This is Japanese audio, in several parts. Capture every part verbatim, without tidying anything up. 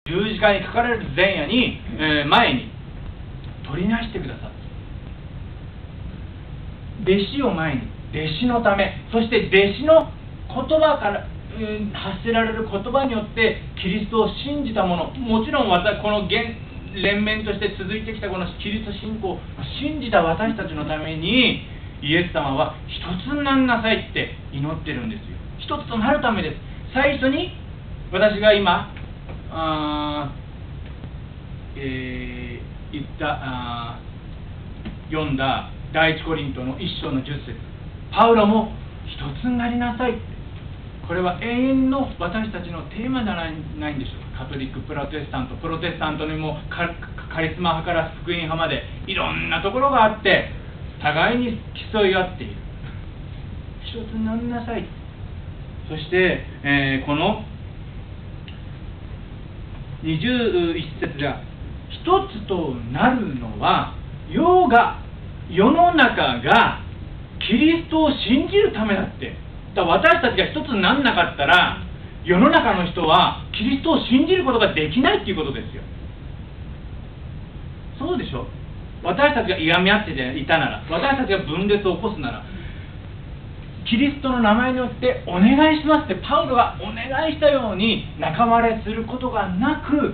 十字架にかかられる前夜に、えー、前に取りなしてくださった。弟子を前に、弟子のため、そして弟子の言葉から、うん、発せられる言葉によってキリストを信じた者、もちろんこの現連綿として続いてきたこのキリスト信仰を信じた私たちのために、イエス様は一つになりなさいって祈ってるんですよ。一つとなるためです。最初に私が今あ、えー、言ったあ読んだ第一コリントの一章の十節、パウロも一つになりなさいって、これは永遠の私たちのテーマじゃないないんでしょうか。カトリック、プロテスタント、プロテスタントにも カ, カリスマ派から福音派までいろんなところがあって、互いに競い合っている。一つになりなさい。そして、えー、このにじゅういち節では、一つとなるのは世が世の中がキリストを信じるためだって。だから私たちが一つにならなかったら、世の中の人はキリストを信じることができないっていうことですよ。そうでしょ。私たちがいがみ合っていたなら、私たちが分裂を起こすなら、キリストの名前によってお願いしますってパウロがお願いしたように仲間割れすることがなく、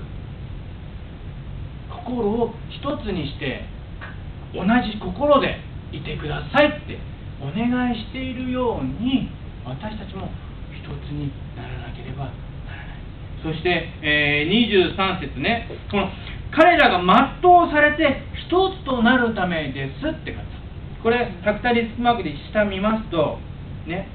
心を一つにして同じ心でいてくださいってお願いしているように、私たちも一つにならなければならない。そして、えー、にじゅうさん節ね、この彼らが全うされて一つとなるためですって書いてある。これタクタリスクマークで下見ますとね、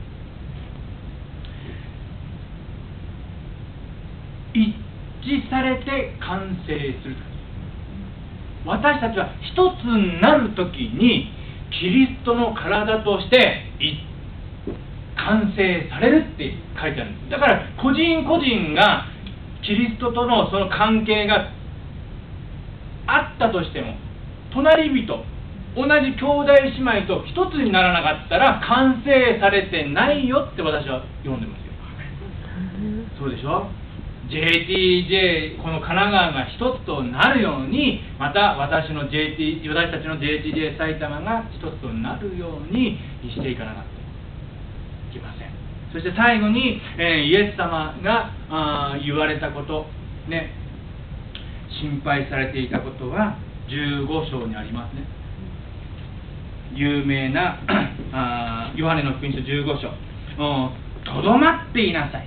一致されて完成する。私たちは一つになるときにキリストの体として完成されるって書いてあるんです。だから個人個人がキリストとのその関係があったとしても、隣人同じ兄弟姉妹と一つにならなかったら完成されてないよって私は読んでますよ。そうでしょ。 ジェイティージェー この神奈川が一つとなるように、また私の ジェイティー 私たちの ジェイティージェー 埼玉が一つとなるようにしていかなかったいけません。そして最後に、えー、イエス様があ言われたことね、心配されていたことはじゅうご章にありますね。有名なあヨハネの福音書じゅうご章、とどまっていなさい、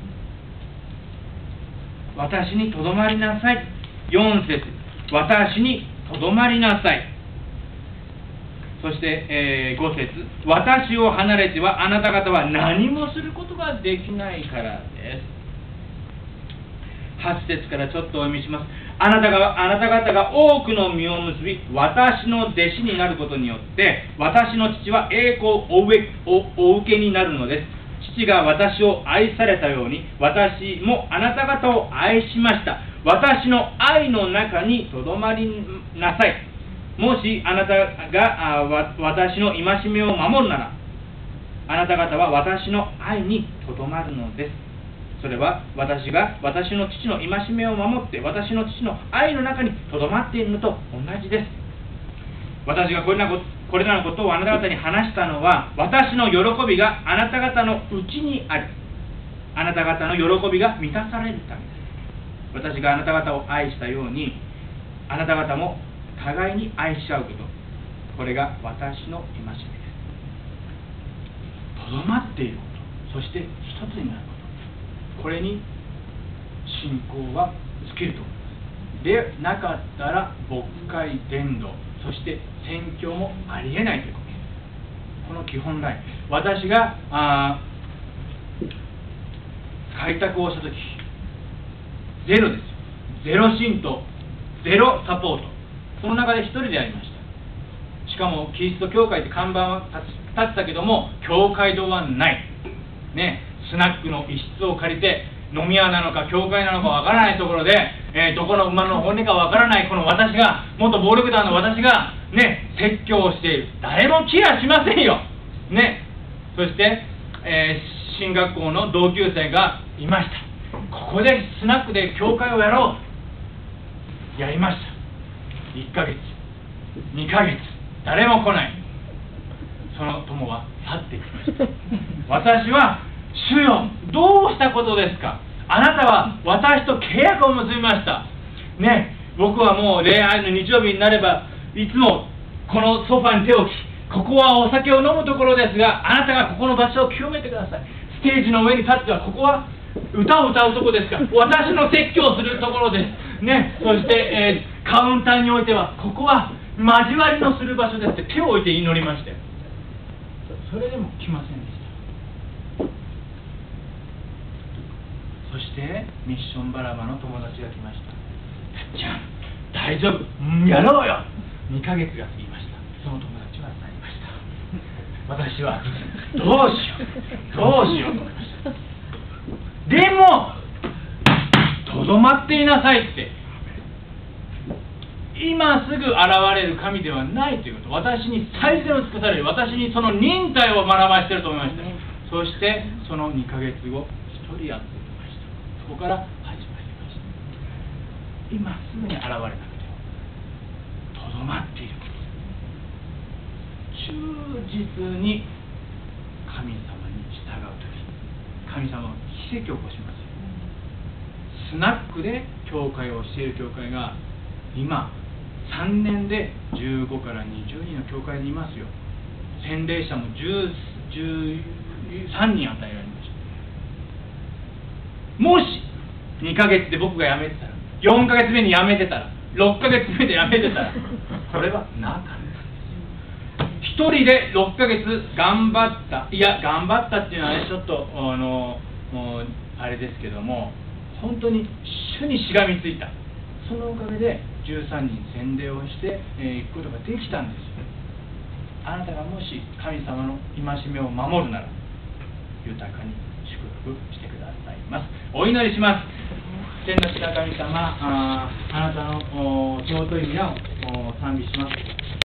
私にとどまりなさい。よん節、私にとどまりなさい。そして、えー、ご節、私を離れてはあなた方は何もすることができないからです。はち節からちょっとお読みします。あなたがあなた方が多くの実を結び、私の弟子になることによって私の父は栄光をお受お受けになるのです。父が私を愛されたように私もあなた方を愛しました。私の愛の中にとどまりなさい。もしあなたがあわ私の戒めを守るなら、あなた方は私の愛にとどまるのです。それは私が私の父の戒めを守って私の父の愛の中にとどまっているのと同じです。私がこれらのこれらのことをあなた方に話したのは、私の喜びがあなた方のうちにあり、あなた方の喜びが満たされるためです。私があなた方を愛したように、あなた方も互いに愛し合うこと、これが私の戒めです。とどまっていること、そして一つになること、これに信仰は尽きると思います。でなかったら牧会伝道、そして宣教もありえないということです。この基本ライン、私があ開拓をしたときゼロです。ゼロ信徒、ゼロサポート、その中で一人でありました。しかもキリスト教会って看板は立ってたけども教会堂はないね。スナックの一室を借りて飲み屋なのか教会なのかわからないところで、えー、どこの馬の骨かわからないこの私が、元暴力団の私がね、説教をしている。誰も気がしませんよね。そして、えー、進学校の同級生がいました。こここでスナックで教会をやろう。やりました。いっかげつ、にかげつ、誰も来ない。その友は去っていきました。私は、主よ、どうしたことですか。あなたは私と契約を結びました。ね、僕はもう礼拝の日曜日になれば、いつもこのソファに手を置き、ここはお酒を飲むところですが、あなたがここの場所を清めてください。ステージの上に立っては、ここは歌を歌うところですから、私の説教をするところです。ね、そして、えー、カウンターにおいては、ここは交わりのする場所ですって手を置いて祈りましたよ。それでも来ませんでした。そしてミッションバラバの友達が来ました。たっちゃん、大丈夫、うん、やろうよ。にかげつが過ぎました。その友達は去りました。私はどうしようどうしようと思いました。でもとどまっていなさいって、今すぐ現れる神ではないということ、私に最善を尽くされる、私にその忍耐を学ばしていると思いました。そしてそのにかげつご、一人やってきました。そこから始まりました。今すぐに現れなくてもとどまっていること、忠実に神様に従うとき、神様は奇跡を起こしますよ。スナックで教会をしている教会が今さんねんでじゅうごからにじゅうにんの教会にいますよ。洗礼者もじゅう、じゅうさんにん与えられました。もしにかげつで僕が辞めてたら、よんかげつめに辞めてたら、ろっかげつめで辞めてたら、それはなかったんです。一人でろっかげつ頑張った、いや頑張ったっていうのはね、ちょっとあのあれですけども、本当に主にしがみついた。そのおかげでじゅうさんにん洗礼をしていく、えー、ことができたんですよ。あなたがもし神様の戒めを守るなら、豊かに祝福してくださいます。お祈りします。天の父な神様、あ, あなたの尊い皆を賛美します。